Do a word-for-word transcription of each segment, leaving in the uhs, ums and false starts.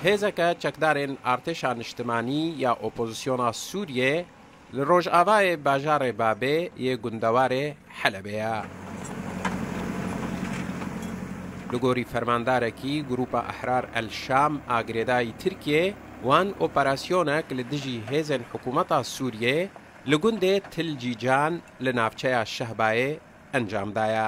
هێزەکە چەکدارên ئارتێشا نیشتمانی یا ئۆپۆزیسیۆنا سووریێ li Rojavayê bajarê Babê yê gundewarê Helebêye. Li gorî fermandarekî Grupa Ehrar El Şam a girêdayî Tirkiyê wan operasyonek li dijî hêzên hikûmeta Sûriyê li gundê Tilcîcan li navçeya Şehbayê encam daye.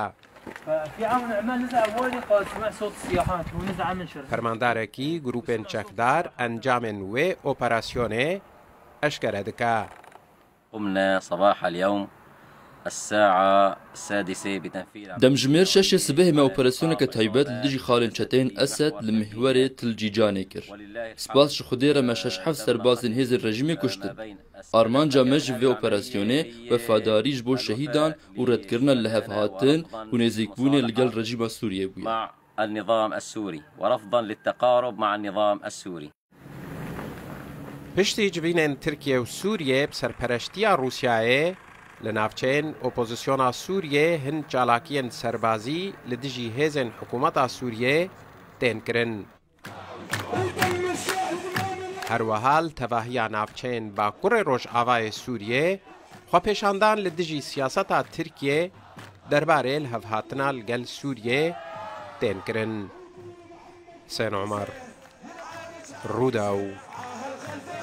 Fermandarekî grûpên çekdar encamên wê operasyonê eşkere dike. قمنا صباح اليوم الساعة السادسة بتنفيذ دمجمير شش سبه ما اوبراسيونك تايبات لدجي خالن شتين اسد لمحوري تلجيجاني كر سباس شخديره ما شش حف سربازن هز الرجيمي كشتن ارمان جامج في اوبراسيوني وفاداري جبو شهيدان وردكرنا لهف هاتن ونزيكبوني لقل رجيم السوري بويا مع النظام السوري ورفضا للتقارب مع النظام السوري. پشتی جبینên Tirkiye û Sûriyê bi serpereştiya Rûsyayê li navçeyên opozîsyona Sûriyê hin çalakiyên serbazî li dijî hêzên hikûmeta Sûriyê tên kirin. Herweha li tevahiya navçeyên Bakurê Rojavayê Sûriyê xwepêşandan li dijî siyaseta Tirkiye derbarê li hevhatina li gel Sûriyê tên kirin. Hüseyin Umar, Rûdaw.